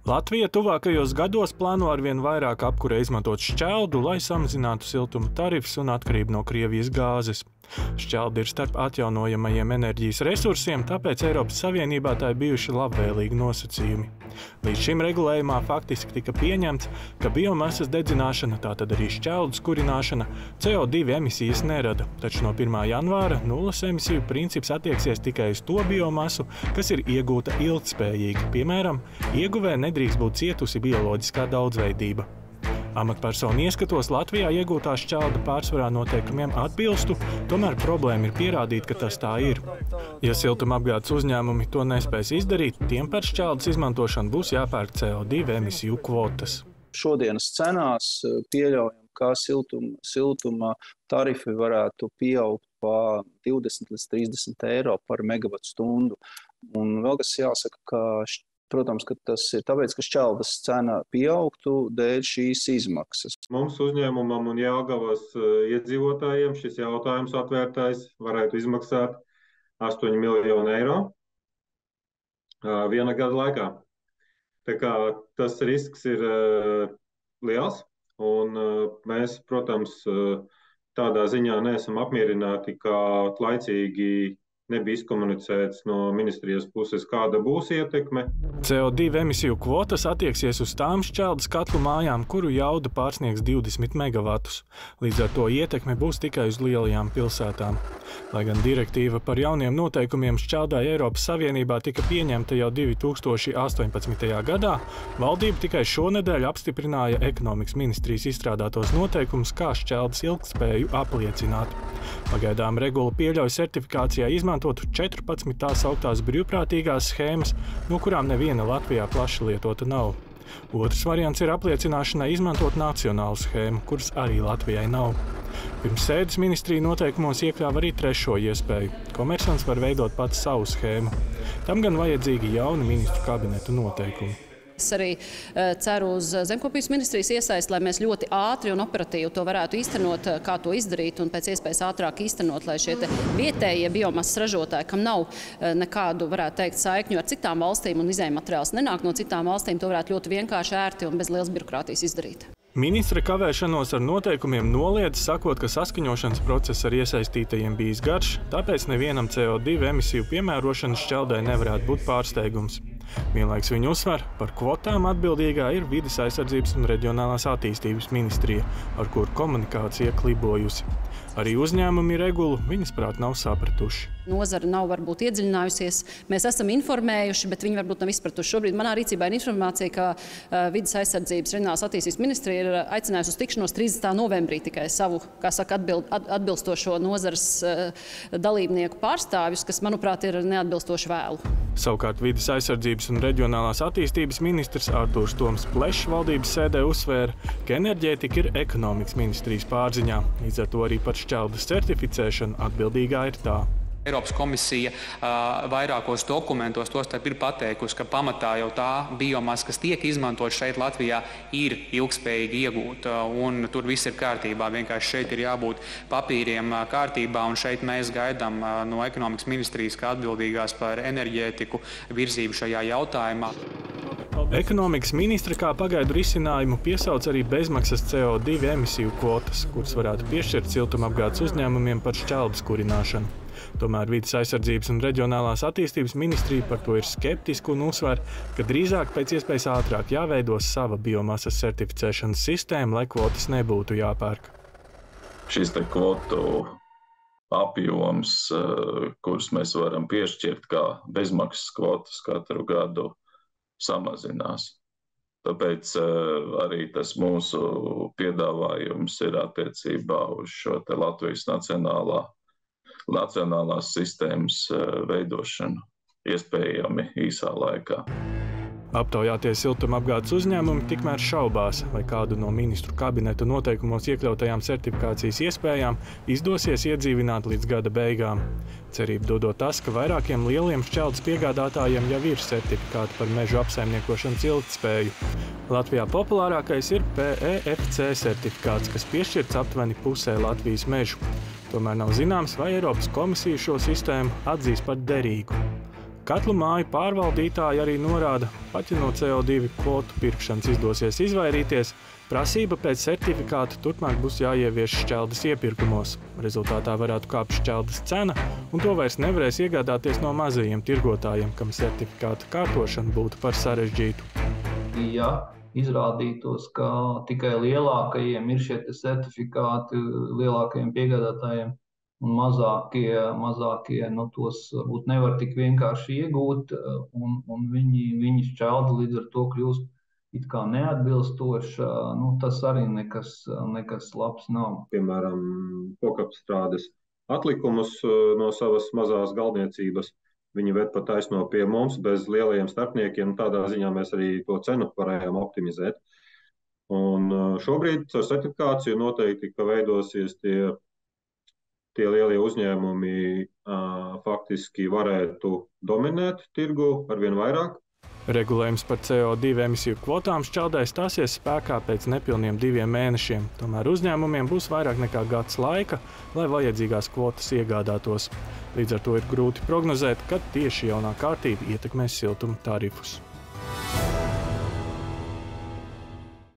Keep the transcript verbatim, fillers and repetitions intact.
Latvija tuvākajos gados plāno arvien vairāk apkurē izmantot šķeldu, lai samazinātu siltuma tarifus un atkarību no Krievijas gāzes. Šķelda ir starp atjaunojamajiem enerģijas resursiem, tāpēc Eiropas Savienībā tā ir bijuši labvēlīgi nosacījumi. Līdz šim regulējumā faktiski tika pieņemts, ka biomasas dedzināšana, tātad arī šķeldas kurināšana, C O divi emisijas nerada, taču no pirmā janvāra nulles emisiju princips attieksies tikai uz to biomasu, kas ir iegūta ilgtspējīgi, piemēram, ieguvē nedrīkst būt cietusi bioloģiskā daudzveidība. Amatpersonu ieskatos Latvijā iegūtā šķelda pārsvarā noteikumiem atbilstu, tomēr problēma ir pierādīt, ka tas tā ir. Ja siltumapgādes uzņēmumi to nespēs izdarīt, tiem par šķeldas izmantošanu būs jāpērk C O divi emisiju kvotas. Šodienas cenās pieļaujam, ka siltuma, siltuma tarifi varētu pieaugt pa divdesmit līdz trīsdesmit eiro par megavatu stundu. Un vēl kas jāsaka, ka Protams, ka tas ir tāpēc, ka šķeldas cena pieaugtu dēļ šīs izmaksas. Mums uzņēmumam un Jelgavas iedzīvotājiem šis jautājums atvērtais varētu izmaksāt astoņi miljoni eiro viena gada laikā. Tā kā tas risks ir liels, un mēs, protams, tādā ziņā neesam apmierināti, ka laicīgi nebija izkomunicēts no ministrijas puses, kāda būs ietekme. C O divi emisiju kvotas attieksies uz tām šķeldas katlu mājām, kuru jauda pārsniegs divdesmit megavatus. Līdz ar to ietekme būs tikai uz lielajām pilsētām. Lai gan direktīva par jauniem noteikumiem šķeldai Eiropas Savienībā tika pieņemta jau divi tūkstoši astoņpadsmitajā gadā, valdība tikai šonedēļ apstiprināja ekonomikas ministrijas izstrādātos noteikumus, kā šķeldas ilgtspēju apliecināt. Pagaidām regula pieļauj certifikācijā izmantot četrpadsmit tās augtās brīvprātīgās schēmas, no kurām neviena Latvijā plaši lietota nav. Otrs variants ir apliecināšanai izmantot nacionālu schēmu, kuras arī Latvijai nav. Pirms sēdes ministrija noteikumos iekļāva arī trešo iespēju. Komersants var veidot pats savu schēmu. Tam gan vajadzīgi jauni ministru kabineta noteikumi. Es arī ceru uz Zemkopības ministrijas iesaisti, lai mēs ļoti ātri un operatīvi to varētu īstenot, kā to izdarīt un pēc iespējas ātrāk īstenot, lai šie vietējie biomasas ražotāji, kam nav nekādu, varētu teikt, saikņu ar citām valstīm un izējmateriāls nenāk no citām valstīm, to varētu ļoti vienkārši, ērti un bez lielas birokrātijas izdarīt. Ministre kavēšanos ar noteikumiem noliedz, sakot, ka saskaņošanas process ar iesaistītajiem bijis garš, tāpēc nevienam C O divi emisiju piemērošanas šķeldai nevarētu būt pārsteigums. Vienlaiks viņu uzsver, par kvotām atbildīgā ir Vides aizsardzības un reģionālās attīstības ministrija, ar kuru komunikācija klibojusi. Arī uzņēmumi regulu viņas prāt nav sapratuši. Nozara nav varbūt iedziļinājusies. Mēs esam informējuši, bet viņi varbūt nav izpratuši. Šobrīd manā rīcībā ir informācija, ka uh, Vides aizsardzības reģionālās attīstības ministrija ir aicinājusi uz tikšanos trīsdesmitā novembrī tikai savu, kā saka, atbild, atbilstošo nozares uh, dalībnieku pārstāvjus, kas, manuprāt, ir neatbilstoši vēlu. Savukārt Vides aizsardzības un reģionālās attīstības ministrs Artūrs Toms Plešs valdības sēdē uzsvēra, ka enerģētika ir ekonomikas ministrijas pārziņā. Līdz ar to arī par šķeldas certificēšanu atbildīgā ir tā. Eiropas komisija uh, vairākos dokumentos tostarp ir pateikusi, ka pamatā jau tā biomasa, kas tiek izmantot šeit Latvijā, ir ilgspējīgi iegūta. Un tur viss ir kārtībā. Vienkārši šeit ir jābūt papīriem uh, kārtībā, un šeit mēs gaidām uh, no ekonomikas ministrijas, kā atbildīgās par enerģētiku, virzību šajā jautājumā. Ekonomikas ministre kā pagaidu risinājumu piesauc arī bezmaksas C O divi emisiju kvotas, kuras varētu piešķirt siltumapgādes uzņēmumiem par šķeldas kurināšanu. Tomēr Vides aizsardzības un reģionālās attīstības ministrija par to ir skeptiska un uzsver, ka drīzāk pēc iespējas ātrāk jāveido sava biomasas certificēšanas sistēma, lai kvotas nebūtu jāpērk. Šis te kvotu apjoms, kurus mēs varam piešķirt kā bezmaksas kvotas katru gadu, samazinās. Tāpēc arī tas mūsu piedāvājums ir attiecībā uz šo te Latvijas nacionālā nacionālās sistēmas veidošanu iespējami īsā laikā. Aptaujātie siltumapgādes uzņēmumi tikmēr šaubās, vai kādu no ministru kabineta noteikumos iekļautajām certifikācijas iespējām izdosies iedzīvināt līdz gada beigām. Cerību dodot tas, ka vairākiem lieliem šķeldas piegādātājiem jau ir certifikāti par mežu apsaimniekošanas ilgtspēju. Latvijā populārākais ir P E F C certifikāts, kas piešķirts aptuveni pusē Latvijas mežu. Tomēr nav zināms, vai Eiropas komisija šo sistēmu atzīs par derīgu. Katlu māju pārvaldītāji arī norāda, pat ja no C O divi kvotu pirkšanas izdosies izvairīties, prasība pēc certifikāta turpmāk būs jāievieš šķeldes iepirkumos. Rezultātā varētu kāpt šķeldes cena, un to vairs nevarēs iegādāties no mazajiem tirgotājiem, kam certifikāta kārtošana būtu par sarežģītu. Ja izrādītos, ka tikai lielākajiem ir šie certifikāti, lielākajiem piegādātājiem, un mazākie, mazākie nu, tos varbūt nevar tik vienkārši iegūt, un, un viņi, viņi šķeldi līdz ar to kļūst it kā neatbilstoši, nu, tas arī nekas, nekas labs nav. Piemēram, kokapstrādes atlikumus no savas mazās galdniecības viņi ved pa taisno pie mums bez lielajiem starpniekiem. Tādā ziņā mēs arī to cenu varējām optimizēt. Un šobrīd ar certifikāciju noteikti, ka veidosies tie, tie lielie uzņēmumi uh, faktiski varētu dominēt tirgu arvien vairāk. Regulējums par C O divi emisiju kvotām šķeldē stāsies spēkā pēc nepilniem diviem mēnešiem. Tomēr uzņēmumiem būs vairāk nekā gads laika, lai vajadzīgās kvotas iegādātos. Līdz ar to ir grūti prognozēt, kad tieši jaunā kārtība ietekmēs siltuma tarifus.